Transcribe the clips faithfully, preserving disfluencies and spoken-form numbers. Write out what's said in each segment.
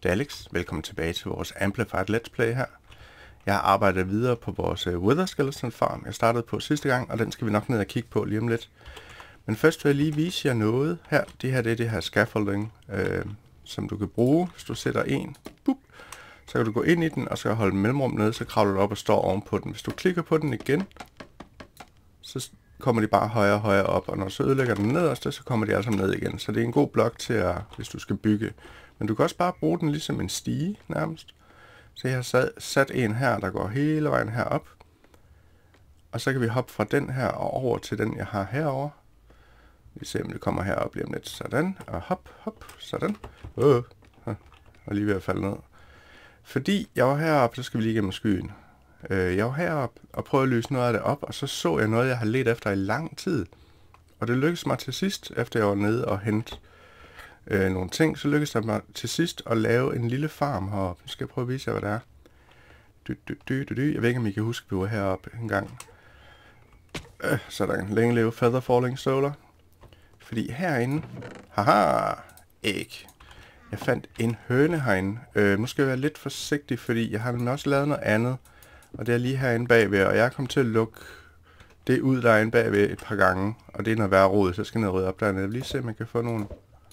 det er Alex. Velkommen tilbage til vores Amplified Let's Play her. Jeg har arbejdet videre på vores Wither Skeleton Farm, jeg startede på sidste gang, og den skal vi nok ned og kigge på lige om lidt. Men først vil jeg lige vise jer noget her. Det her det er det her scaffolding, øh, som du kan bruge, hvis du sætter en. Boop. Så kan du gå ind i den, og så holde mellemrum nede, så kravler du op og står ovenpå den. Hvis du klikker på den igen, så kommer de bare højere og højere op, og når du så ødelægger den nederste, så kommer de alle sammen ned igen. Så det er en god blok til, at, hvis du skal bygge. Men du kan også bare bruge den ligesom en stige nærmest. Så jeg har sat en her, der går hele vejen herop. Og så kan vi hoppe fra den her og over til den, jeg har herover. Vi ser, om det kommer herop lige om lidt. Sådan, og hop, hop, sådan. Øh, og lige ved at falde ned. Fordi jeg var heroppe, så skal vi lige igennem skyen. Jeg var heroppe og prøvede at løse noget af det op, og så så jeg noget, jeg har let efter i lang tid. Og det lykkedes mig til sidst, efter jeg var nede og hente øh, nogle ting, så lykkedes det mig til sidst at lave en lille farm heroppe. Nu skal jeg prøve at vise jer, hvad det er. Du, du, du, du, du. Jeg ved ikke, om I kan huske, at vi var heroppe en gang. Øh, sådan, længe leve Feather Falling Solar. Fordi herinde, haha, æg. Jeg fandt en høne herinde. Øh, nu skal jeg være lidt forsigtig, fordi jeg har også lavet noget andet. Og det er lige herinde bagved, og jeg er kommet til at lukke det ud derinde bagved et par gange. Og det er noget værre rod, så jeg skal ned og rydde op dernede. Jeg vil lige se, om jeg kan få nogle...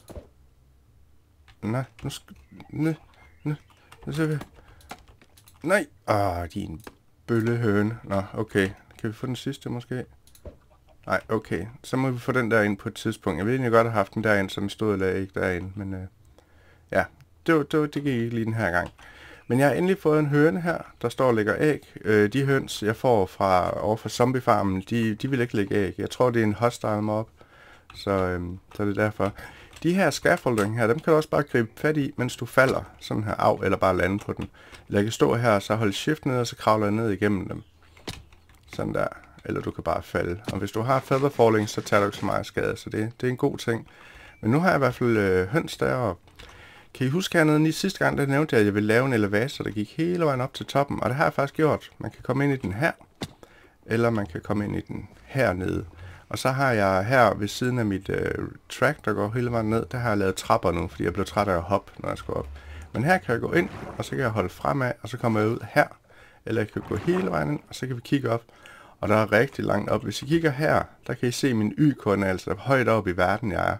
Nej, nu skal... Nej, nu, nu ser vi... Nej! Ah, din bøllehøne. Nå, okay. Kan vi få den sidste måske? Nej, okay. Så må vi få den derinde på et tidspunkt. Jeg ville egentlig godt have haft den derinde, så den stod og lagde ikke derinde. Men øh, ja, det, var, det, var, det gik ikke lige den her gang. Men jeg har endelig fået en høne her, der står og lægger æg. Øh, de høns, jeg får fra over fra zombiefarmen, de, de vil ikke lægge æg. Jeg tror, det er en hostile mob, så, øh, så det er derfor. De her scaffolding her, dem kan du også bare gribe fat i, mens du falder sådan her af, eller bare lande på den. Eller jeg kan stå her, og så holde shift ned, og så kravler jeg ned igennem dem. Sådan der. Eller du kan bare falde. Og hvis du har feather falling, så tager du ikke så meget skade, så det, det er en god ting. Men nu har jeg i hvert fald øh, høns deroppe. Kan I huske hernede, lige sidste gang, der nævnte jeg, at jeg ville lave en elevator, der gik hele vejen op til toppen. Og det har jeg faktisk gjort. Man kan komme ind i den her, eller man kan komme ind i den hernede. Og så har jeg her ved siden af mit øh, track, der går hele vejen ned, der har jeg lavet trapper nu, fordi jeg blev træt af at hoppe, når jeg skal op. Men her kan jeg gå ind, og så kan jeg holde fremad, og så kommer jeg ud her. Eller jeg kan gå hele vejen ind, og så kan vi kigge op. Og der er rigtig langt op. Hvis I kigger her, der kan I se min y-koordinat, altså højt op i verden jeg er.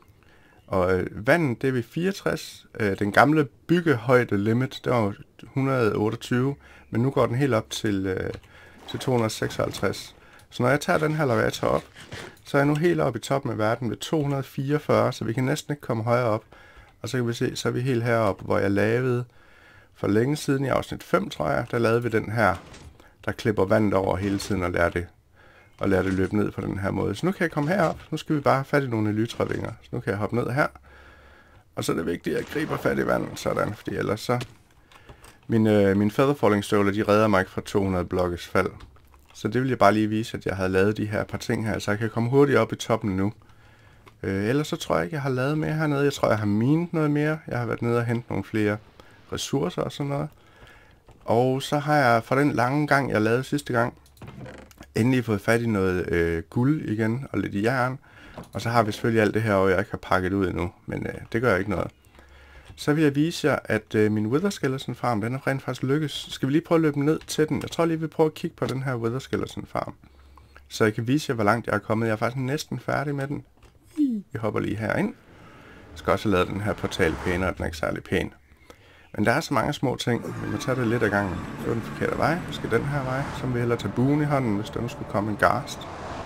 Og øh, vandet, det er ved fireogtres. Øh, den gamle byggehøjde limit, det var et hundrede og otteogtyve, men nu går den helt op til, øh, til to hundrede og seksoghalvtreds. Så når jeg tager den her elevator op, så er jeg nu helt oppe i toppen af verden ved to hundrede og fireogfyrre, så vi kan næsten ikke komme højere op. Og så kan vi se, så er vi helt heroppe, hvor jeg lavede for længe siden i afsnit fem, tror jeg, der lavede vi den her, der klipper vandet over hele tiden og lærer det, og lærer det løbe ned på den her måde. Så nu kan jeg komme herop. Nu skal vi bare have fat i nogle elytravinger. Så nu kan jeg hoppe ned her. Og så er det vigtigt, at jeg griber fat i vandet, sådan, fordi ellers så... Mine, øh, mine featherfalling støvler, de redder mig ikke fra to hundrede blokkes fald. Så det vil jeg bare lige vise, at jeg havde lavet de her par ting her, så jeg kan komme hurtigt op i toppen nu. Øh, ellers så tror jeg ikke, jeg har lavet mere hernede. Jeg tror, jeg har minet noget mere. Jeg har været nede og hentet nogle flere ressourcer og sådan noget. Og så har jeg fra den lange gang, jeg lavede sidste gang, endelig fået fat i noget øh, guld igen, og lidt jern. Og så har vi selvfølgelig alt det her, og jeg ikke har pakket ud endnu, men øh, det gør ikke noget. Så vil jeg vise jer, at øh, min Wither Skeleton Farm, den er rent faktisk lykkes. Skal vi lige prøve at løbe ned til den? Jeg tror lige, vi prøver at kigge på den her Wither Skeleton Farm. Så jeg kan vise jer, hvor langt jeg er kommet. Jeg er faktisk næsten færdig med den. Jeg hopper lige herind. Jeg skal også have lavet den her portal pænere, den er ikke særlig pæn. Men der er så mange små ting. Vi må tage det lidt ad gangen. Det var den forkerte vej. Vi skal den her vej. Så vil jeg hellere tage buen i hånden, hvis der nu skulle komme en ghast.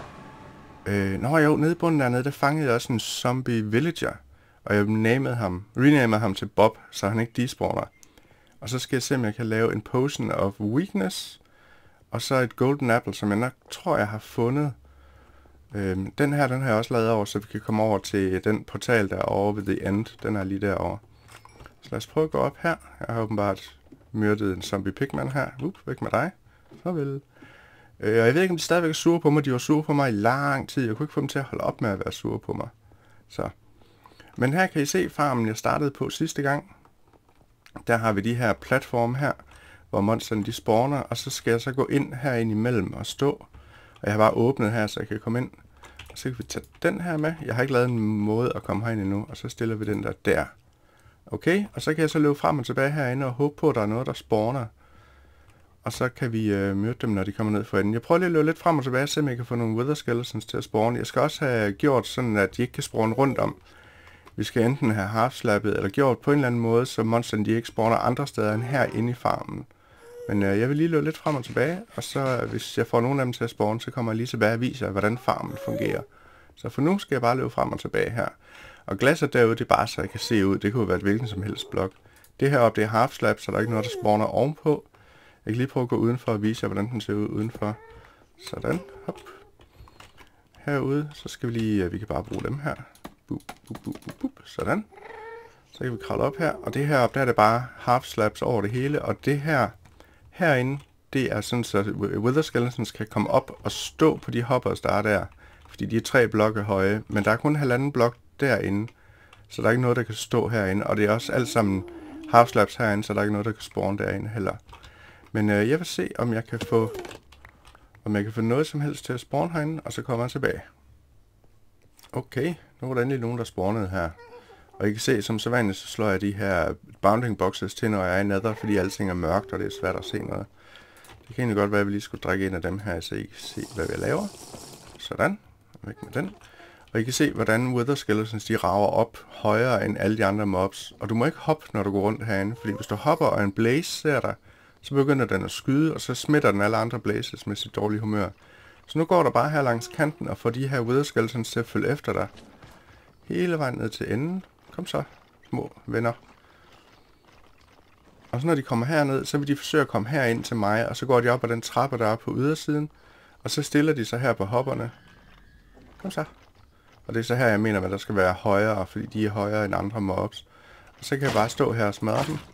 Øh, nå jo, nede i bunden dernede, der fangede jeg også en zombie villager. Og jeg renamede ham, renamede ham til Bob, så han ikke despawner. Og så skal jeg se, om jeg kan lave en potion of weakness. Og så et golden apple, som jeg nok tror, jeg har fundet. Øh, den her, den har jeg også lavet over, så vi kan komme over til den portal, der er over ved the end. Den er lige derovre. Så lad os prøve at gå op her. Jeg har åbenbart myrdet en zombie pigman her. Up, væk med dig. Farvel. Øh, og jeg ved ikke, om de stadigvæk er sure på mig. De var sure på mig i lang tid. Jeg kunne ikke få dem til at holde op med at være sure på mig. Så. Men her kan I se farmen, jeg startede på sidste gang. Der har vi de her platforme her, hvor monsterne de spawner. Og så skal jeg så gå ind her ind imellem og stå. Og jeg har bare åbnet her, så jeg kan komme ind. Og så kan vi tage den her med. Jeg har ikke lavet en måde at komme herind endnu. Og så stiller vi den der der. Okay, og så kan jeg så løbe frem og tilbage herinde og håbe på, at der er noget, der spawner. Og så kan vi øh, møde dem, når de kommer ned for enden. Jeg prøver lige at løbe lidt frem og tilbage, så jeg kan få nogle Wither Skeletons til at spawne. Jeg skal også have gjort sådan, at de ikke kan spawne rundt om. Vi skal enten have half-slappet eller gjort på en eller anden måde, så monsterne de ikke spawner andre steder end herinde i farmen. Men øh, jeg vil lige løbe lidt frem og tilbage, og så hvis jeg får nogle af dem til at spawne, så kommer jeg lige tilbage og viser, hvordan farmen fungerer. Så for nu skal jeg bare løbe frem og tilbage her. Og glasset derude, det er bare så jeg kan se ud. Det kunne være et hvilken som helst blok. Det her oppe, det er half-slap, så der er ikke noget, der spawner ovenpå. Jeg kan lige prøve at gå udenfor og vise jer, hvordan den ser ud udenfor. Sådan, hop. Herude, så skal vi lige, vi kan bare bruge dem her. Bup, bup, bup, bup, bup. Sådan. Så kan vi kravle op her, og det her op, der er det bare half-slaps over det hele, og det her herinde, det er sådan, så Wither Skeletons kan komme op og stå på de hoppers, der er der. Fordi de er tre blokke høje, men der er kun halvanden blok derinde, så der er ikke noget, der kan stå herinde, og det er også alt sammen half-slaps herinde, så der er ikke noget, der kan spawne derinde heller. Men øh, jeg vil se, om jeg kan få om jeg kan få noget som helst til at spawne herinde, og så kommer jeg tilbage. Okay, nu er der endelig nogen, der spawnede her. Og I kan se, som så vanligt, så slår jeg de her bounding boxes til, når jeg er i nether, fordi alting er mørkt, og det er svært at se noget. Det kan egentlig godt være, at vi lige skulle drikke en af dem her, så I kan se, hvad vi laver. Sådan, væk med den. Og I kan se, hvordan Wither Skeletons de rager op højere end alle de andre mobs. Og du må ikke hoppe, når du går rundt herinde, fordi hvis du hopper, og en blaze ser dig, så begynder den at skyde, og så smitter den alle andre blazes med sit dårlige humør. Så nu går der bare her langs kanten og får de her Wither Skeletons til at følge efter dig. Hele vejen ned til enden. Kom så, små venner. Og så når de kommer herned, så vil de forsøge at komme herind til mig, og så går de op ad den trappe, der er på ydersiden, og så stiller de sig her på hopperne. Kom så. Og det er så her, jeg mener, at der skal være højere, fordi de er højere end andre mobs. Og så kan jeg bare stå her og smadre dem.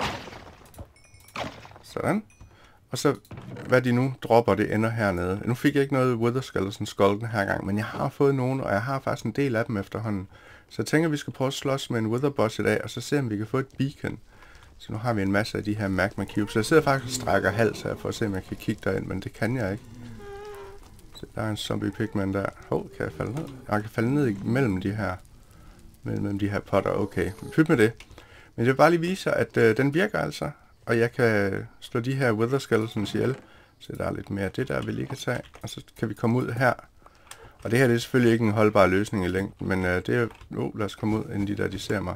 Sådan. Og så, hvad de nu dropper, det ender hernede. Nu fik jeg ikke noget Wither Skeleton Skull den her gang, men jeg har fået nogen, og jeg har faktisk en del af dem efterhånden. Så jeg tænker, at vi skal prøve at slås med en Wither Boss i dag, og så se, om vi kan få et beacon. Så nu har vi en masse af de her magma cubes. Så jeg sidder faktisk og strækker hals her, for at se, om jeg kan kigge derind, men det kan jeg ikke. Så der er en zombie pigman der. Hov, oh, kan jeg falde ned? Jeg kan falde ned mellem de her, mellem de her potter. Okay, pyt med det. Men jeg vil bare lige vise, at øh, den virker altså. Og jeg kan slå de her Wither Skeletons ihjel. Så der er lidt mere af det der, vi lige kan tage. Og så kan vi komme ud her. Og det her det er selvfølgelig ikke en holdbar løsning i længden. Men øh, det er jo... Oh, lad os komme ud, inden de der, de ser mig.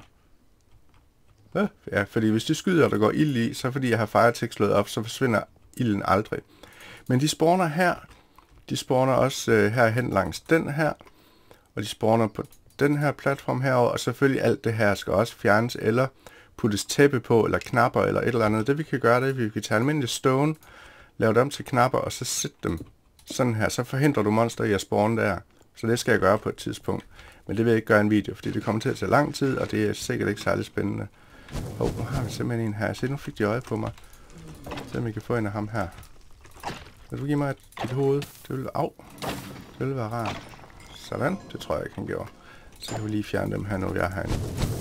Ja, ja, fordi hvis de skyder, og der går ild i, så fordi jeg har Firetick slået op, så forsvinder ilden aldrig. Men de spawner her. De spawner også øh, herhen langs den her. Og de spawner på den her platform herover. Og selvfølgelig alt det her skal også fjernes eller puttes tæppe på, eller knapper, eller et eller andet. Det vi kan gøre, det er, at vi kan tage almindelig stone, lave dem til knapper, og så sætte dem sådan her. Så forhindrer du monster i at spawne der. Så det skal jeg gøre på et tidspunkt. Men det vil jeg ikke gøre i en video, fordi det kommer til at tage lang tid, og det er sikkert ikke særlig spændende. Åh, oh, nu har vi simpelthen en her. Se, nu fik de øje på mig. Så om vi kan få en af ham her. Vil du give mig dit hoved? Det vil, au. Det vil være rart. Sådan, det tror jeg ikke, han gjorde. Så kan vi lige fjerne dem her, når jeg er herinde.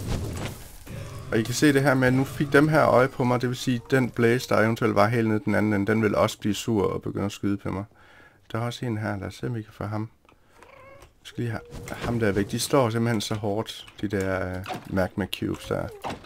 Og I kan se det her med, at nu fik dem her øje på mig. Det vil sige, at den blaze, der eventuelt var helt nede den anden ende, den vil også blive sur og begynde at skyde på mig. Der er også en her. Lad os se, om vi kan få ham. Jeg skal lige have ham der væk. De står simpelthen så hårdt, de der uh, magma cubes der.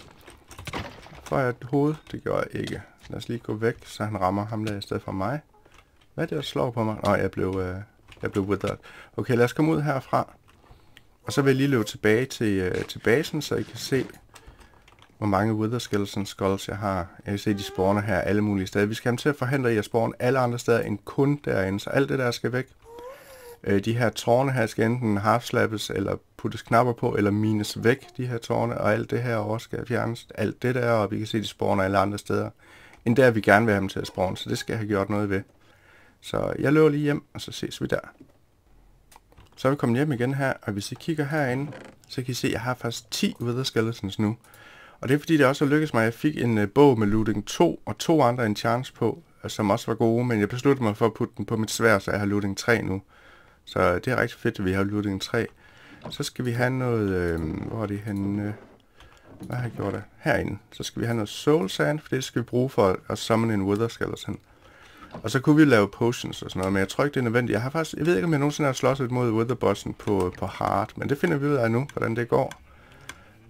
Får jeg et hoved? Det gjorde jeg ikke. Lad os lige gå væk, så han rammer ham der i stedet for mig. Hvad er det, der slår på mig? Nå, jeg blev, uh, jeg blev withered. Okay, lad os komme ud herfra. Og så vil jeg lige løbe tilbage til, uh, til basen, så I kan se, hvor mange Wither Skeleton Skulls jeg har. Jeg kan se, de spawner her alle mulige steder. Vi skal have dem til at forhindre i at spawne alle andre steder end kun derinde, så alt det der skal væk. Øh, de her tårne her skal enten half-slappes, eller puttes knapper på, eller mines væk, de her tårne, og alt det her over skal fjernes. Alt det der, og vi kan se, de spawner alle andre steder, end der vi gerne vil have dem til at spawne, så det skal jeg have gjort noget ved. Så jeg løber lige hjem, og så ses vi der. Så er vi kommet hjem igen her, og hvis I kigger herinde, så kan I se, at jeg har faktisk ti Wither Skeletons nu. Og det er fordi, det også har lykkedes mig, at jeg fik en uh, bog med looting to og to andre enchants på, som også var gode, men jeg besluttede mig for at putte den på mit sværd, så jeg har looting tre nu. Så det er rigtig fedt, at vi har looting tre. Så skal vi have noget... Øh, hvor er det henne? Øh, hvad har jeg gjort der? Herinde. Så skal vi have noget soul sand, for det skal vi bruge for at summon en Wither Skeleton. Og så kunne vi lave potions og sådan noget, men jeg tror ikke, det er nødvendigt. Jeg har faktisk... Jeg ved ikke, om jeg nogensinde har slåsset mod Wither Bossen på, på hard, men det finder vi ud af nu, hvordan det går.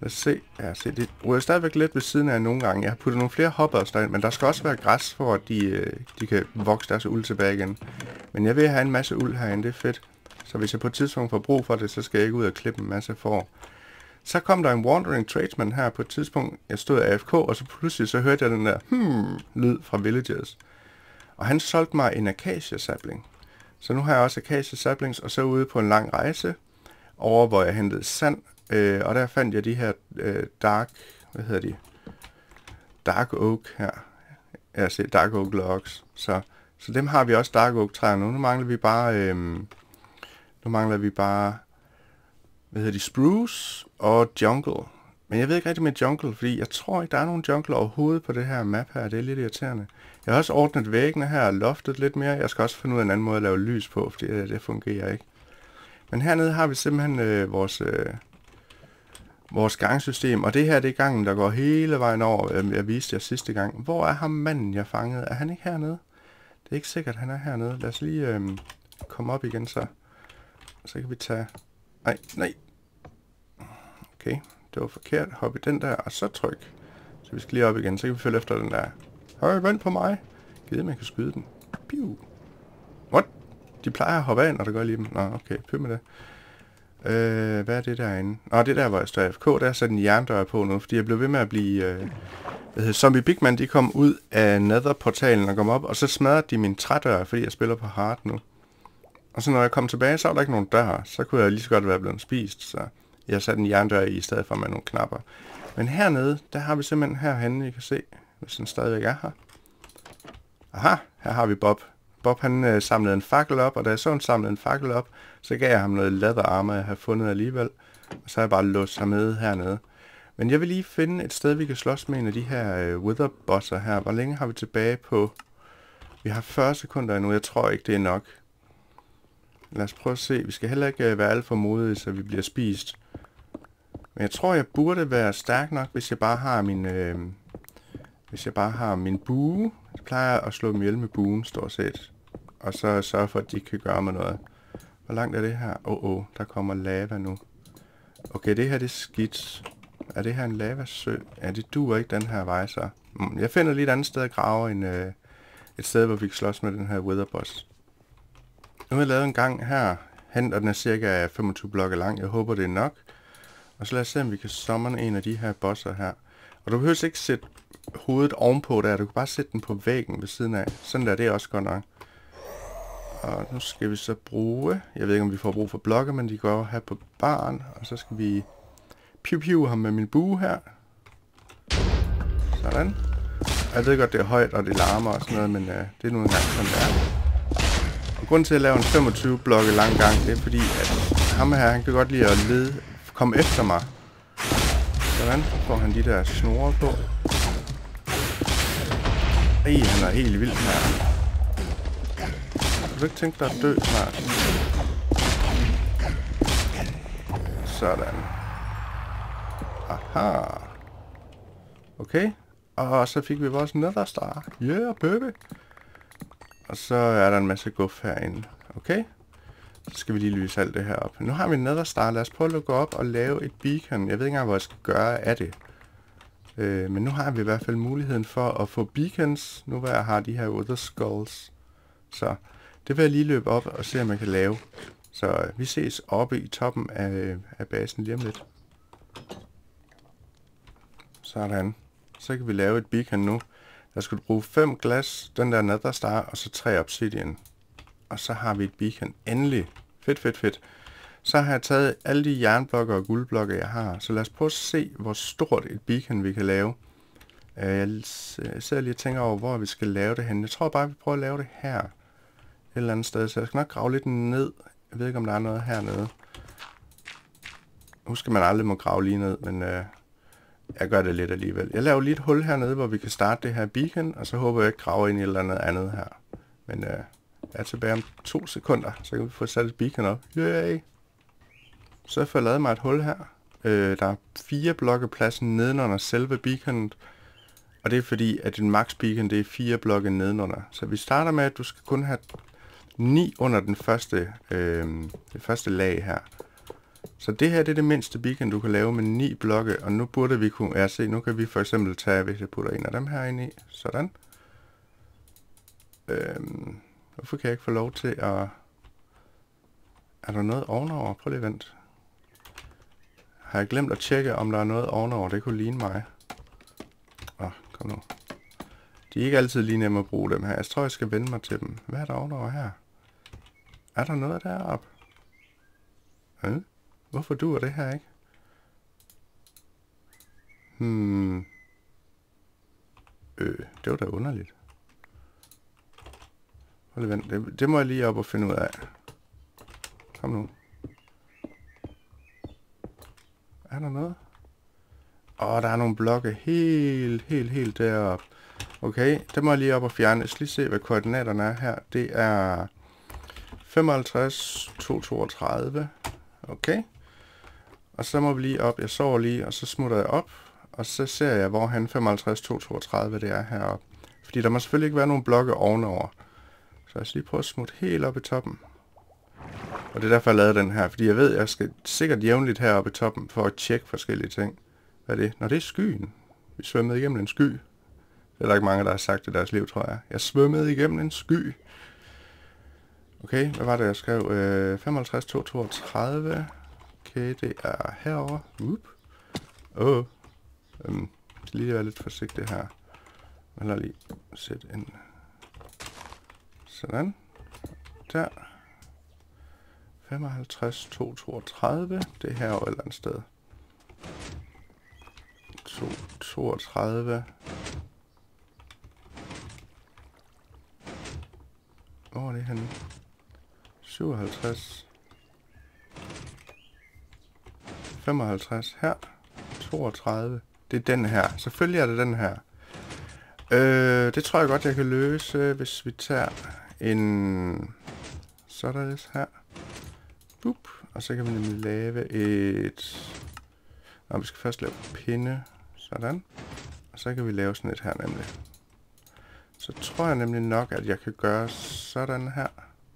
Lad os se. Ja, se, det ryger stadigvæk lidt ved siden af nogle gange. Jeg har puttet nogle flere hoppers derind, men der skal også være græs, for at de, de kan vokse deres uld tilbage igen. Men jeg vil have en masse uld herinde, det er fedt. Så hvis jeg på et tidspunkt får brug for det, så skal jeg ikke ud og klippe en masse får. Så kom der en wandering tradesman her på et tidspunkt. Jeg stod A F K, og så pludselig så hørte jeg den der hmm lyd fra villagers. Og han solgte mig en acacia sapling. Så nu har jeg også acacia saplings, og så ude på en lang rejse, over hvor jeg hentede sand. Øh, og der fandt jeg de her øh, dark, hvad hedder de? Dark oak her. Jeg ser dark oak logs. Så, så dem har vi også dark oak træer nu. Nu mangler vi bare, øh, nu mangler vi bare, hvad hedder de, spruce og jungle. Men jeg ved ikke rigtig med jungle, fordi jeg tror ikke, der er nogen jungle overhovedet på det her map her. Det er lidt irriterende. Jeg har også ordnet væggene her og loftet lidt mere. Jeg skal også finde ud af en anden måde at lave lys på, fordi det, det fungerer ikke. Men hernede har vi simpelthen øh, vores, øh, vores gangsystem. Og det her, det er gangen, der går hele vejen over. Jeg, jeg viste jer sidste gang. Hvor er ham manden, jeg fangede? Er han ikke hernede? Det er ikke sikkert, han er hernede. Lad os lige øh, komme op igen så. Så kan vi tage... Nej, nej. Okay, det var forkert. Hop i den der, og så tryk. Så vi skal lige op igen, så kan vi følge efter den der. Høj, vent på mig. Gider man kan skyde den. Piu. What? De plejer at hoppe af, når der går lige dem. Nå, okay, pyt med det. Øh, hvad er det derinde? Nå, det der, hvor jeg står A F K, der er sat en jerndør på nu, fordi jeg blev ved med at blive... Øh, hvad hedder Zombie Bigman, de kom ud af Nether-portalen og kom op, og så smadrede de min trædør, fordi jeg spiller på hard nu. Og så når jeg kom tilbage, så var der ikke nogen dør. Så kunne jeg lige så godt være blevet spist, så jeg satte en jerndør i, i stedet for med nogle knapper. Men hernede, der har vi simpelthen herhenne, I kan se, hvis den stadigvæk er her. Aha, her har vi Bob. Bob han øh, samlede en fakkel op, og da jeg så han samlede en fakkel op, så gav jeg ham noget leather armor, jeg havde fundet alligevel. Og så har jeg bare låst ham med hernede. Men jeg vil lige finde et sted, vi kan slås med en af de her øh, wither bosser her. Hvor længe har vi tilbage på? Vi har fyrre sekunder endnu, jeg tror ikke det er nok. Lad os prøve at se. Vi skal heller ikke øh, være alt for modige, så vi bliver spist. Men jeg tror, jeg burde være stærk nok, hvis jeg bare har min... Øh, hvis jeg bare har min bue. Jeg plejer at slå dem ihjel med buen, stort set. Og så sørge for, at de kan gøre mig noget. Hvor langt er det her? Åh, oh, oh, der kommer lava nu. Okay, det her det er skidt. Er det her en lavasø? Ja, det duer ikke den her vej, så. Jeg finder lige et andet sted at grave end øh, et sted, hvor vi kan slås med den her wither boss. Nu har jeg lavet en gang her. Hen, og den er cirka femogtyve blokke lang. Jeg håber, det er nok. Og så lad os se, om vi kan summon en af de her bosser her. Og du behøver ikke sætte hovedet ovenpå der. Du kan bare sætte den på væggen ved siden af. Sådan der, det er også godt nok. Og nu skal vi så bruge... Jeg ved ikke, om vi får brug for blokke, men de går her på baren. Og så skal vi piu-piu ham med min bue her. Sådan. Jeg ved godt, det er højt, og det larmer og sådan noget, men uh, det er nu engang sådan der. Og grunden til at lave en femogtyve blokke lang gang, det er fordi, at ham her, han kan godt lide at lede, komme efter mig. Sådan, så får han de der snore på. Ej, han er helt vild her. Kan du ikke tænke dig at dø snart? Sådan. Aha. Okay. Og så fik vi vores Nether Star. Yeah, baby. Og så er der en masse guf herinde. Okay. Så skal vi lige lyse alt det her op. Nu har vi en Nether Star. Lad os prøve at gå op og lave et beacon. Jeg ved ikke engang, hvad jeg skal gøre af det. Øh, men nu har vi i hvert fald muligheden for at få beacons. Nu hvor jeg har de her Wither Skulls. Så det vil jeg lige løbe op og se, om jeg kan lave. Så øh, vi ses oppe i toppen af, af basen lige om lidt. Sådan. Så kan vi lave et beacon nu. Der skal du bruge fem glas, den der Nether Star, og så tre obsidian. Og så har vi et beacon. Endelig. Fedt, fedt, fedt. Så har jeg taget alle de jernblokke og guldblokke, jeg har. Så lad os prøve at se, hvor stort et beacon vi kan lave. Jeg sidder lige og tænker over, hvor vi skal lave det hen. Jeg tror bare, vi prøver at lave det her. Et eller andet sted. Så jeg skal nok grave lidt ned. Jeg ved ikke, om der er noget hernede. Husk, at man aldrig må grave lige ned, men øh, jeg gør det lidt alligevel. Jeg laver lige et hul hernede, hvor vi kan starte det her beacon, og så håber jeg ikke graver ind i et eller andet andet her. Men øh, jeg er tilbage om to sekunder, så kan vi få sat et beacon op. Yay! Så får jeg lavet mig et hul her. Øh, der er fire blokke plads nedenunder selve beaconet. Og det er fordi, at en max beacon, det er fire blokke nedenunder. Så vi starter med, at du skal kun have ni under den første, øh, det første lag her. Så det her det er det mindste beacon, du kan lave med ni blokke, og nu burde vi kunne, ja se, nu kan vi for eksempel tage, hvis jeg putter en af dem her ind i, sådan. Øhm, hvorfor kan jeg ikke få lov til at, er der noget ovenover? Prøv lige at vente. Har jeg glemt at tjekke, om der er noget ovenover, det kunne ligne mig. Åh, oh, kom nu. De er ikke altid lige nemme at bruge dem her, jeg tror jeg skal vende mig til dem. Hvad er der ovenover her? Er der noget deroppe? Øh? Hvorfor duer det her ikke? Hmm. Øh, det var da underligt. Hold vent, det, det må jeg lige op og finde ud af. Kom nu. Er der noget? Åh, oh, der er nogle blokke helt, helt, helt deroppe. Okay, det må jeg lige op og fjerne. Jeg skal lige se, hvad koordinaterne er her. Det er femoghalvtreds, to hundrede og toogtredive. Okay. Og så må vi lige op. Jeg sover lige, og så smutter jeg op. Og så ser jeg, hvor han femoghalvtreds, to hundrede og toogtredive det er heroppe. Fordi der må selvfølgelig ikke være nogen blokke ovenover. Så jeg skal lige prøve at smutte helt op i toppen. Og det er derfor, jeg lavede den her. Fordi jeg ved, jeg skal sikkert jævnligt heroppe i toppen, for at tjekke forskellige ting. Hvad er det? Nå, det er skyen. Vi svømmede igennem en sky. Det er der ikke mange, der har sagt i deres liv, tror jeg. Jeg svømmede igennem en sky. Okay, hvad var det, jeg skrev? Øh, femoghalvtreds, to hundrede og toogtredive. Okay, det er herovre. Up. Åh. Oh. Um, jeg skal lige være lidt forsigtig her. Jeg lader lige sætte en. Sådan. Der. femoghalvtreds, to hundrede og toogtredive. Det er herovre et eller andet sted. to hundrede og toogtredive. Hvor er det henne? syvoghalvtreds. femoghalvtreds her. toogtredive. Det er den her. Selvfølgelig er det den her. Øh, det tror jeg godt, jeg kan løse, hvis vi tager en således her. Boop. Og så kan vi nemlig lave et. Nå, vi skal først lave pinde. Sådan. Og så kan vi lave sådan et her nemlig. Så tror jeg nemlig nok, at jeg kan gøre sådan her.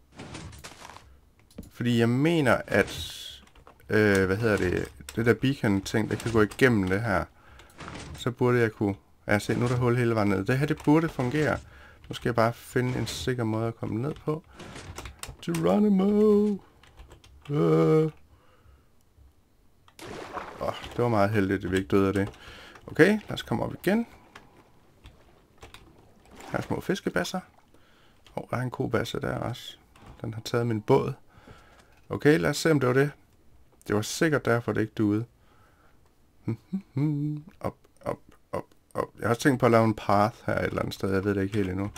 Fordi jeg mener, at øh, hvad hedder det, det der beacon ting, det kan gå igennem det her. Så burde jeg kunne, ja se, nu er der hul hele vejen ned. Det her, det burde fungere. Nu skal jeg bare finde en sikker måde at komme ned på. Geronimo! Øh. Oh, det var meget heldigt, at vi ikke døde af det. Okay, lad os komme op igen. Her er små fiskebasser. Åh, oh, der er en kobasse der også. Den har taget min båd. Okay, lad os se, om det var det. Det var sikkert derfor, det ikke duede. Op, op, op, op. Jeg har også tænkt på at lave en path her et eller andet sted. Jeg ved det ikke helt endnu.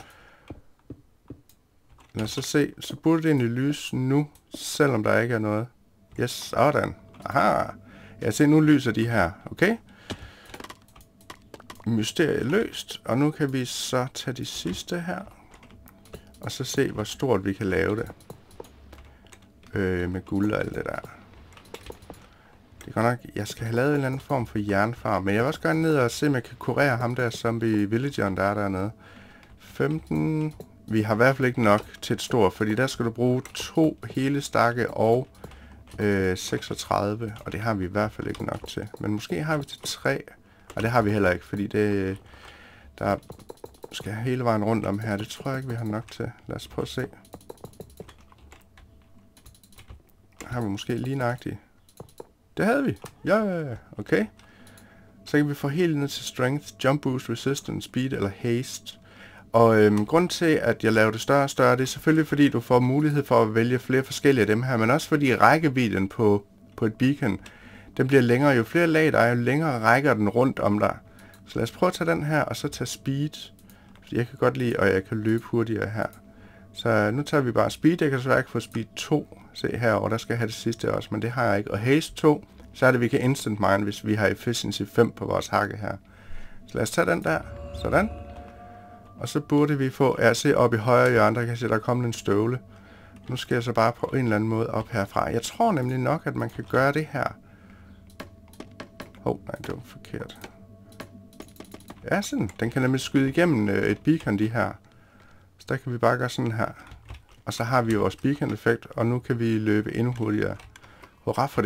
Lad os så se. Så burde det egentlig lyse nu, selvom der ikke er noget. Yes, sådan. Aha. Ja, se, nu lyser de her. Okay. Mysterie løst. Og nu kan vi så tage de sidste her. Og så se, hvor stort vi kan lave det. Øh, med guld og alt det der. Det er godt nok, jeg skal have lavet en eller anden form for jernfarm. Men jeg vil også gerne ned og se, om jeg kan kurere ham der zombie villageren, der er dernede. femten. Vi har i hvert fald ikke nok til et stort, fordi der skal du bruge to hele stakke og øh, seksogtredive. Og det har vi i hvert fald ikke nok til. Men måske har vi til tre. Og det har vi heller ikke, fordi det der skal hele vejen rundt om her. Det tror jeg ikke, vi har nok til. Lad os prøve at se. Har vi måske lige nøjagtigt. Det havde vi. Ja, yeah, okay. Så kan vi få helt ned til strength, jump boost, resistance, speed eller haste. Og øhm, grund til, at jeg laver det større og større, det er selvfølgelig, fordi du får mulighed for at vælge flere forskellige af dem her, men også fordi rækkevidden på, på et beacon, den bliver længere. Jo flere lag der er, jo længere rækker den rundt om dig. Så lad os prøve at tage den her, og så tage speed. Fordi jeg kan godt lide, og jeg kan løbe hurtigere her. Så nu tager vi bare speed. Jeg kan desværre ikke få speed to. Se herovre, der skal jeg have det sidste også, men det har jeg ikke. Og haste to, så er det, vi kan instant mine, hvis vi har efficiency fem på vores hakke her. Så lad os tage den der. Sådan. Og så burde vi få, ja, se op i højre hjørne, der kan se, der er kommet en støvle. Nu skal jeg så bare på en eller anden måde op herfra. Jeg tror nemlig nok, at man kan gøre det her. Åh, oh, nej, det var forkert. Ja, sådan. Den kan nemlig skyde igennem øh, et beacon, de her. Så der kan vi bare gøre sådan her. Og så har vi jo vores beacon-effekt, og nu kan vi løbe endnu hurtigere. Hurra for det.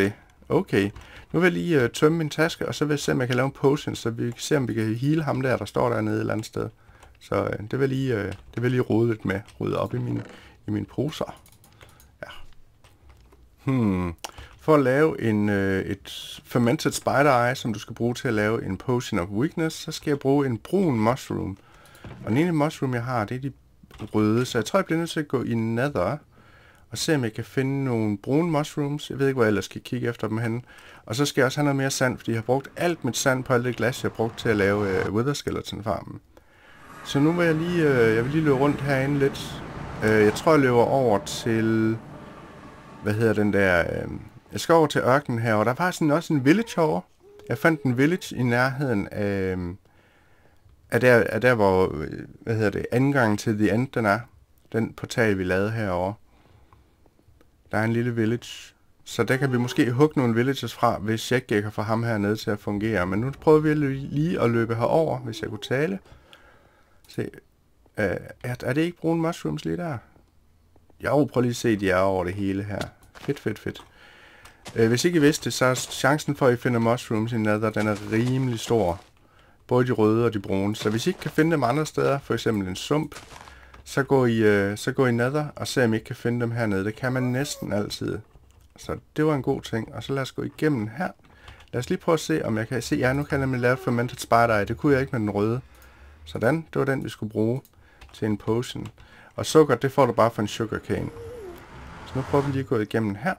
Okay. Nu vil jeg lige øh, tømme min taske, og så vil jeg se, om jeg kan lave en potion, så vi kan se, om vi kan heale ham der, der står dernede et eller andet sted. Så øh, det vil jeg lige, øh, det vil jeg lige rode lidt med. Rode op i mine, i mine poser. Ja. Hmm. For at lave en, øh, et fermented spider eye, som du skal bruge til at lave en potion of weakness, så skal jeg bruge en brun mushroom. Og den ene mushroom, jeg har, det er de røde, så jeg tror, jeg bliver nødt til at gå i nether og se, om jeg kan finde nogle brune mushrooms. Jeg ved ikke, hvor jeg ellers skal kigge efter dem henne. Og så skal jeg også have noget mere sand, fordi jeg har brugt alt mit sand på alt det glas, jeg har brugt til at lave øh, Wither Skeleton farmen. Så nu vil jeg lige, øh, jeg vil lige løbe rundt herinde lidt. Øh, jeg tror, jeg løber over til... Hvad hedder den der... Øh, jeg skal over til ørkenen her, og der var sådan også en village herovre. Jeg fandt en village i nærheden af... af der, af der hvor... Hvad hedder det? Angangen til The End, den er. Den portal, vi lavede herovre. Der er en lille village. Så der kan vi måske hugge nogle villages fra, hvis jeg ikke kan få ham hernede til at fungere. Men nu prøver vi lige at løbe herover, hvis jeg kunne tale. Se, øh, er, er det ikke brune mushrooms lige der? Jo, prøv lige at se, de er over det hele her. Fedt, fedt, fedt. Øh, hvis ikke I vidste det, så er chancen for, at I finder mushrooms i nether, den er rimelig stor. Både de røde og de brune. Så hvis I ikke kan finde dem andre steder, for eksempel en sump, så går I, øh, så går I nether og ser, om I ikke kan finde dem hernede. Det kan man næsten altid. Så det var en god ting. Og så lad os gå igennem her. Lad os lige prøve at se, om jeg kan se. Ja, nu kan jeg nemlig lave fermented spider eye. Det kunne jeg ikke med den røde. Sådan, det var den, vi skulle bruge til en potion. Og sukker, det får du bare fra en sugarcane. Så nu prøver vi lige at gå igennem her.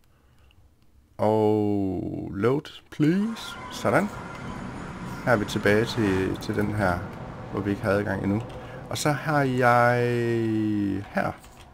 Og load, please. Sådan. Her er vi tilbage til, til den her, hvor vi ikke havde adgang endnu. Og så har jeg her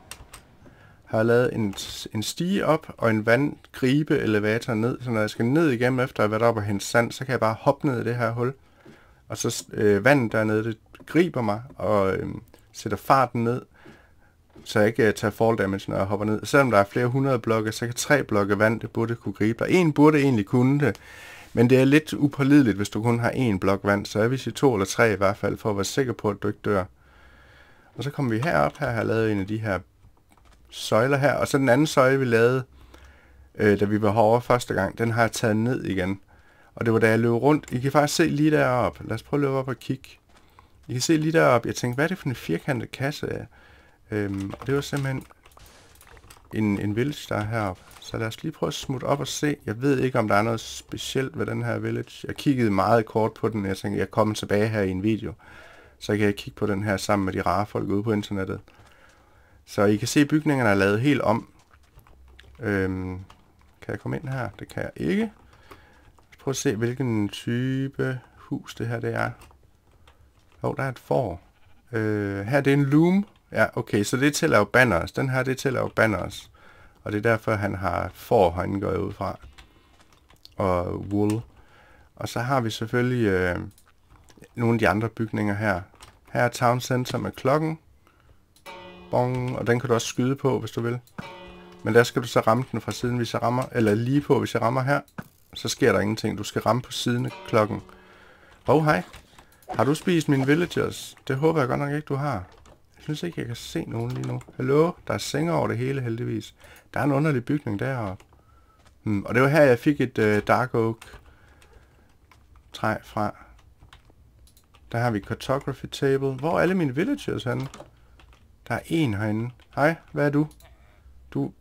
har jeg lavet en, en stige op og en vandgribe elevator ned. Så når jeg skal ned igennem efter at have været op og hente sand, så kan jeg bare hoppe ned i det her hul. Og så øh, vandet dernede, det griber mig og øh, sætter farten ned, så jeg ikke uh, tager fall damage, når jeg hopper ned. Selvom der er flere hundrede blokke, så kan tre blokke vand, det burde kunne gribe dig. En burde egentlig kunne det, men det er lidt upålideligt, hvis du kun har en blok vand. Så jeg vil sige to eller tre i hvert fald, for at være sikker på, at du ikke dør. Og så kommer vi herop. Her har jeg lavet en af de her søjler her. Og så den anden søjle, vi lavede, øh, da vi var herovre første gang, den har jeg taget ned igen. Og det var da jeg løb rundt. I kan faktisk se lige deroppe. Lad os prøve at løbe op og kigge. I kan se lige deroppe. Jeg tænkte, hvad er det for en firkantet kasse? Øhm, og det var simpelthen en, en village, der er heroppe. Så lad os lige prøve at smutte op og se. Jeg ved ikke, om der er noget specielt ved den her village. Jeg kiggede meget kort på den. Jeg tænkte, jeg kommer tilbage her i en video. Så kan jeg kigge på den her sammen med de rare folk ude på internettet. Så I kan se, at bygningerne er lavet helt om. Øhm, kan jeg komme ind her? Det kan jeg ikke. Prøv at se, hvilken type hus det her det er. Jo, der er et får. Øh, her det er en loom. Ja, okay, så det er til at lave banners. Den her det er til at lave banners. Og det er derfor, han har får herinde, går jeg ud fra. Og wool. Og så har vi selvfølgelig øh, nogle af de andre bygninger her. Her er Town Center med klokken. Bong, og den kan du også skyde på, hvis du vil. Men der skal du så ramme den fra siden, hvis jeg rammer, eller lige på, hvis jeg rammer her. Så sker der ingenting. Du skal ramme på siden af klokken. Oh, hej. Har du spist mine villagers? Det håber jeg godt nok ikke, du har. Jeg synes ikke, jeg kan se nogen lige nu. Hallo? Der er senge over det hele, heldigvis. Der er en underlig bygning deroppe. Hmm. Og det var her, jeg fik et uh, dark oak træ fra. Der har vi cartography table. Hvor er alle mine villagers henne? Der er en herinde. Hej, hvad er du? Du...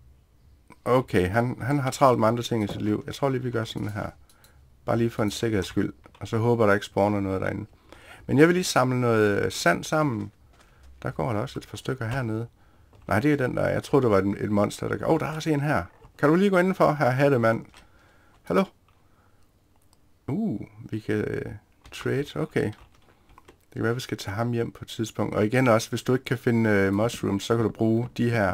Okay, han, han har travlt med andre ting i sit liv. Jeg tror lige, vi gør sådan her. Bare lige for en sikkerheds skyld. Og så håber der ikke spawner noget derinde. Men jeg vil lige samle noget sand sammen. Der går der også et par stykker hernede. Nej, det er den der. Jeg troede, det var et, et monster, der... Åh, oh, der er også en her. Kan du lige gå indenfor? Her, hattemand. Hallo? Uh, vi kan uh, trade. Okay. Det kan være, vi skal tage ham hjem på et tidspunkt. Og igen også, hvis du ikke kan finde uh, mushrooms, så kan du bruge de her.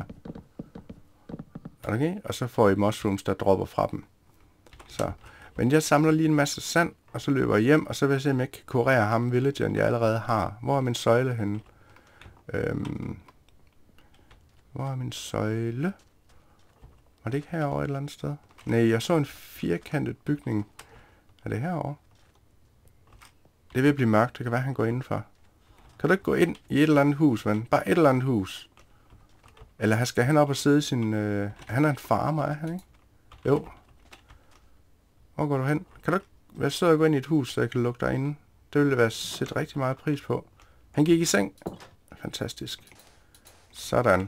Okay? Og så får I mushrooms, der dropper fra dem. Så. Men jeg samler lige en masse sand, og så løber jeg hjem, og så vil jeg se, om jeg kan kurere ham, villageren, jeg allerede har. Hvor er min søjle henne? Øhm, hvor er min søjle? Var det ikke herovre et eller andet sted? Nej, jeg så en firkantet bygning. Er det herovre? Det vil blive mørkt, det kan være, han går indenfor. Kan du ikke gå ind i et eller andet hus, ven? Bare et eller andet hus. Eller skal han op og sidde i sin... Øh, han er en farmer, er han ikke? Jo. Hvor går du hen? Kan du ikke være sød og gå ind i et hus, så jeg kan lukke dig inde? Det ville være sætte rigtig meget pris på. Han gik i seng. Fantastisk. Sådan.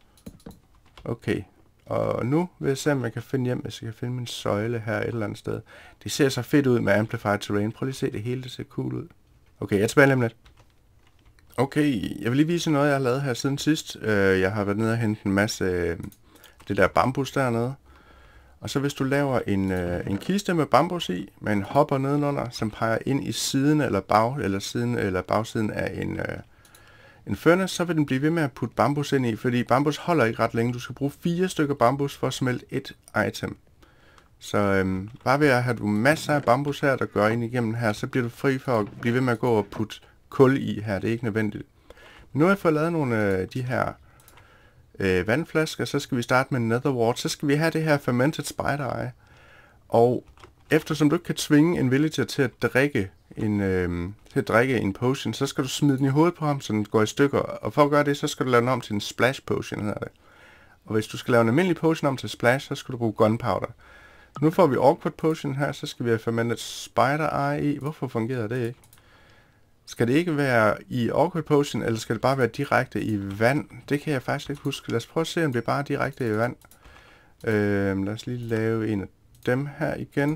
Okay. Og nu vil jeg se, om jeg kan finde hjem, hvis jeg kan finde min søjle her et eller andet sted. Det ser så fedt ud med Amplified Terrain. Prøv lige at se det hele, det ser cool ud. Okay, jeg er tilbage lige om lidt. Okay, jeg vil lige vise noget, jeg har lavet her siden sidst. Jeg har været nede og hentet en masse det der bambus dernede. Og så hvis du laver en, en kiste med bambus i, med en hopper nedenunder, som peger ind i siden eller bag eller siden eller bagsiden af en en furnace, så vil den blive ved med at putte bambus ind i, fordi bambus holder ikke ret længe. Du skal bruge fire stykker bambus for at smelte et item. Så øhm, bare ved at have du masser af bambus her, der går ind igennem her, så bliver du fri for at blive ved med at gå og putte kul i her. Det er ikke nødvendigt. Men nu har jeg fået lavet nogle af de her øh, vandflasker, så skal vi starte med nether wart. Så skal vi have det her fermented spider eye. Og eftersom du ikke kan tvinge en villager til at drikke en, øh, til at drikke en potion, så skal du smide den i hovedet på ham, så den går i stykker. Og for at gøre det, så skal du lave den om til en splash potion, hedder det. Og hvis du skal lave en almindelig potion om til splash, så skal du bruge gunpowder. Nu får vi awkward potion her, så skal vi have fermented spider eye i. Hvorfor fungerer det ikke? Skal det ikke være i awkward potion, eller skal det bare være direkte i vand? Det kan jeg faktisk ikke huske. Lad os prøve at se, om det er bare direkte i vand. Øh, lad os lige lave en af dem her igen.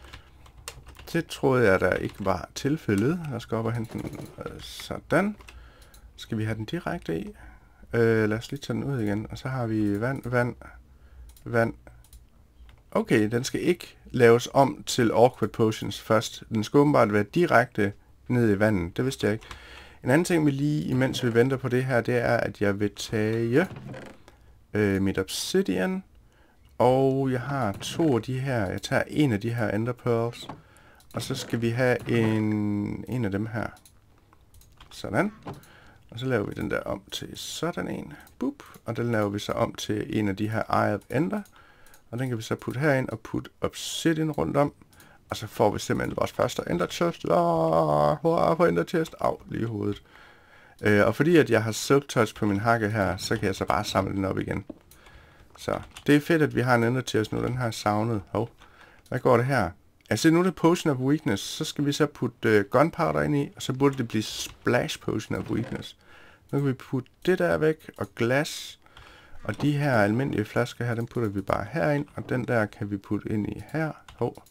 Det troede jeg, der ikke var tilfældet. Jeg skal op og hente den. Sådan. Skal vi have den direkte i? Øh, lad os lige tage den ud igen. Og så har vi vand, vand, vand. Okay, den skal ikke laves om til awkward potions først. Den skal åbenbart være direkte ned i vandet. Det vidste jeg ikke. En anden ting, vi lige imens vi venter på det her, det er, at jeg vil tage øh, mit obsidian. Og jeg har to af de her. Jeg tager en af de her ender pearls. Og så skal vi have en, en af dem her. Sådan. Og så laver vi den der om til sådan en. Boop. Og den laver vi så om til en af de her Eye of Ender. Og den kan vi så putte herind og putte obsidian rundt om. Og så får vi simpelthen vores første ender chest. Hurra på ender chest. Au, lige i hovedet. Øh, og fordi at jeg har silk touch på min hakke her, så kan jeg så bare samle den op igen. Så det er fedt, at vi har en ender chest nu. Den har jeg savnet. Hov. Hvad går det her? Altså nu er det Potion of Weakness, så skal vi så putte uh, gunpowder ind i, og så burde det blive Splash Potion of Weakness. Nu kan vi putte det der væk, og glas, og de her almindelige flasker her, den putter vi bare herind, og den der kan vi putte ind i her, hov,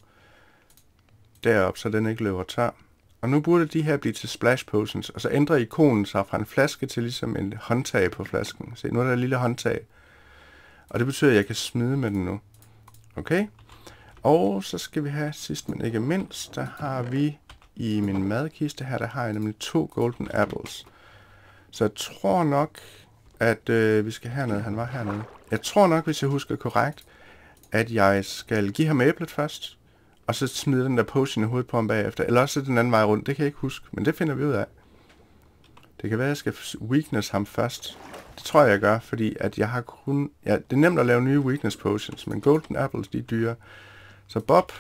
derop, så den ikke løber tør. Og nu burde de her blive til Splash Potions, og så ændrer ikonen sig fra en flaske til ligesom en håndtag på flasken. Se, nu er der et lille håndtag, og det betyder, at jeg kan smide med den nu. Okay? Og så skal vi have, sidst men ikke mindst, der har vi i min madkiste her, der har jeg nemlig to golden apples. Så jeg tror nok, at øh, vi skal hernede. Han var hernede. Jeg tror nok, hvis jeg husker korrekt, at jeg skal give ham æblet først, og så smide den der potion i hovedet på ham bagefter. Eller også den anden vej rundt, det kan jeg ikke huske, men det finder vi ud af. Det kan være, at jeg skal weakness ham først. Det tror jeg, jeg gør, fordi at jeg har kun... Ja, det er nemt at lave nye weakness potions, men golden apples, de er dyre. Så Bob.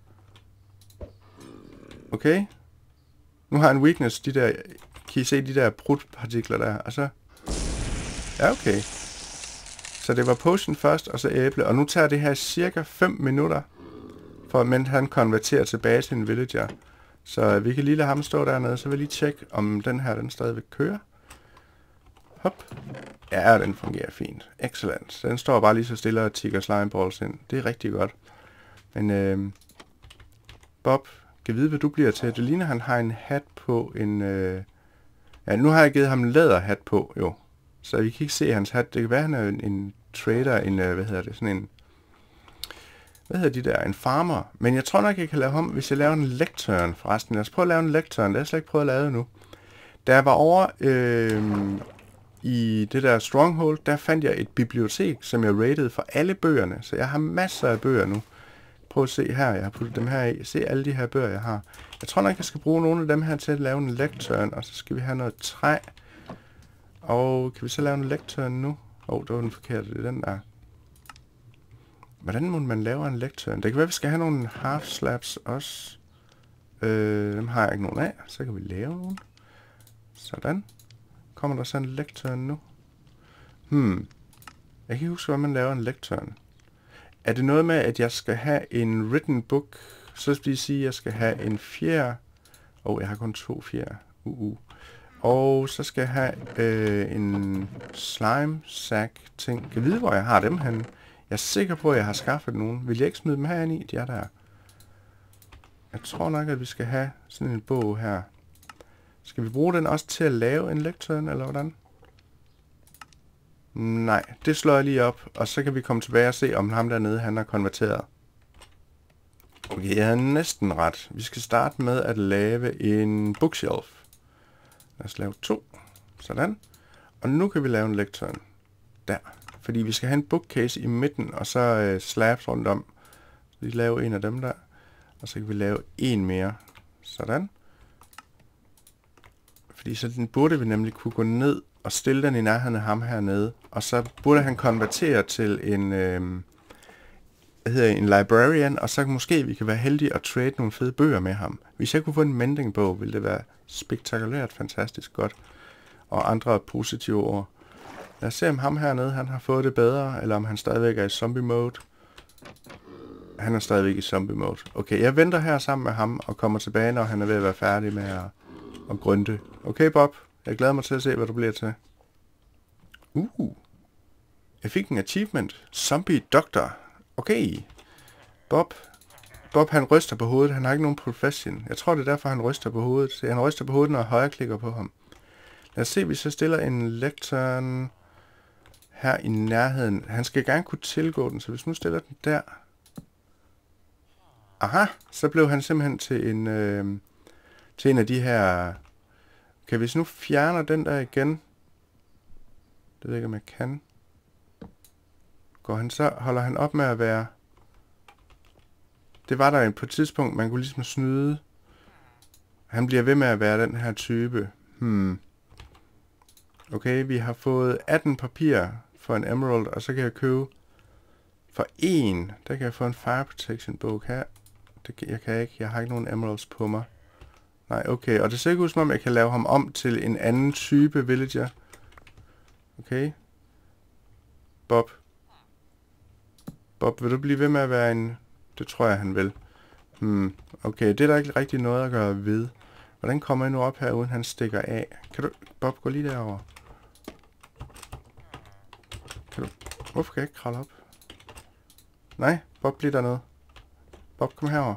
Okay. Nu har jeg en weakness, de der... Kan I se de der brudpartikler der? Og så... Ja, okay. Så det var potion først, og så æble. Og nu tager det her cirka fem minutter, for at han konverterer tilbage til en villager. Så vi kan lige lade ham stå dernede, så vil jeg lige tjekke, om den her, den stadigvæk kører. Hop. Ja, den fungerer fint. Excellent. Den står bare lige så stille og tigger slimeballs ind. Det er rigtig godt. Men øh, Bob, kan vide, hvad du bliver til. Det ligner, han har en hat på, en... Øh, ja, nu har jeg givet ham en læderhat på, jo. Så vi kan ikke se hans hat. Det kan være, han er en, en trader, en... Øh, hvad hedder det? Sådan en... Hvad hedder de der? En farmer. Men jeg tror nok, jeg kan lave ham, hvis jeg laver en lectern forresten. Lad os prøve at lave en lectern. Det har jeg slet ikke prøvet at lave nu. Da jeg var over øh, i det der stronghold, der fandt jeg et bibliotek, som jeg rated for alle bøgerne. Så jeg har masser af bøger nu. Prøv at se her, jeg har puttet dem her i. Se alle de her bøger, jeg har. Jeg tror nok, jeg skal bruge nogle af dem her til at lave en lectern, og så skal vi have noget træ. Og kan vi så lave en lectern nu? Åh, oh, det var den forkerte, det er den der. Hvordan må man lave en lectern? Det kan være, at vi skal have nogle half slabs også. Øh, dem har jeg ikke nogen af, så kan vi lave nogle. Sådan. Kommer der så en lectern nu? Hmm. Jeg kan ikke huske, hvordan man laver en lectern. er det noget med, at jeg skal have en written book? Så skal jeg sige, at jeg skal have en fjer. Åh, oh, jeg har kun to fjer. Uh, uh. Og så skal jeg have øh, en slime sack ting. Kan jeg vide, hvor jeg har dem henne? Jeg er sikker på, at jeg har skaffet nogen. Vil jeg ikke smide dem herinde i? De er der. Jeg tror nok, at vi skal have sådan en bog her. Skal vi bruge den også til at lave en lectern, eller hvordan? Nej, det slår jeg lige op, og så kan vi komme tilbage og se, om ham dernede, han er konverteret. Okay, jeg har næsten ret. Vi skal starte med at lave en bookshelf. Lad os lave to. Sådan. Og nu kan vi lave en lectern. Der. Fordi vi skal have en bookcase i midten, og så øh, slabs rundt om. Så vi laver en af dem der. Og så kan vi lave en mere. Sådan. Fordi så den burde vi nemlig kunne gå ned og stille den i nærheden af ham hernede. Og så burde han konvertere til en, øh, hvad hedder en librarian, og så måske vi kan være heldige at trade nogle fede bøger med ham. Hvis jeg kunne få en mending-bog, ville det være spektakulært fantastisk godt. Og andre positive ord. Lad os se, om ham hernede, han har fået det bedre, eller om han stadigvæk er i zombie mode. Han er stadigvæk i zombie mode. Okay, jeg venter her sammen med ham, og kommer tilbage, når han er ved at være færdig med at, at grønte. Okay, Bob. Jeg glæder mig til at se, hvad du bliver til. Uh. Jeg fik en achievement. Zombie Doctor. Okay. Bob. Bob, han ryster på hovedet. Han har ikke nogen profession. Jeg tror, det er derfor, han ryster på hovedet. Så han ryster på hovedet, når jeg højreklikker på ham. Lad os se, hvis jeg stiller en lectern her i nærheden. Han skal gerne kunne tilgå den, så hvis nu stiller den der. Aha, så blev han simpelthen til en, øh, til en af de her. Okay, hvis nu fjerner den der igen. Det ved jeg ikke, om jeg kan. Går han så, holder han op med at være. Det var der på et tidspunkt, man kunne ligesom snyde. Han bliver ved med at være den her type. Hmm. Okay, vi har fået atten papir for en emerald, og så kan jeg købe for en. Der kan jeg få en fire protection bog her. Det kan, jeg kan ikke, jeg har ikke nogen emeralds på mig. Nej, okay, og det ser ikke ud som om, jeg kan lave ham om til en anden type villager. Okay. Bob. Bob, vil du blive ved med at være en. Det tror jeg, han vil. Hmm. Okay, det er der ikke rigtig noget at gøre ved. Hvordan kommer jeg nu op her, uden han stikker af? Kan du. Bob, gå lige derover. Kan du. Hvorfor kan jeg ikke kravle op? Nej, Bob, bliv dernede. Bob, kom herover.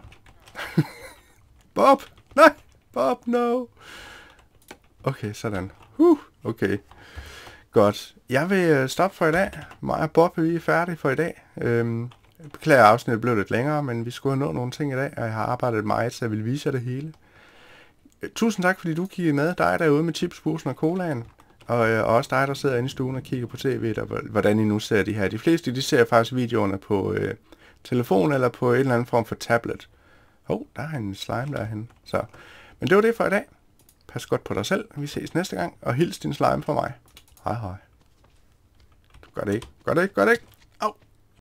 Bob! Nej! Bob, no! Okay, sådan. Uh, okay. Godt. Jeg vil stoppe for i dag. Mig og Bob er vi færdige for i dag. Øhm, jeg beklager, at afsnittet blev lidt længere, men vi skulle have nået nogle ting i dag, og jeg har arbejdet meget, så jeg vil vise jer det hele. Tusind tak, fordi du kiggede med. Dig derude med chipsposen og colaen. Og, øh, og også dig, der sidder inde i stuen og kigger på tv'et, og hvordan I nu ser de her. De fleste, de ser faktisk videoerne på øh, telefon eller på en eller anden form for tablet. Hov, oh, der er en slime derhen. Så. Men det var det for i dag. Pas godt på dig selv. Vi ses næste gang. Og hils din slime fra mig. Hej hej. Du gør det ikke. Gør det ikke. Gør det ikke.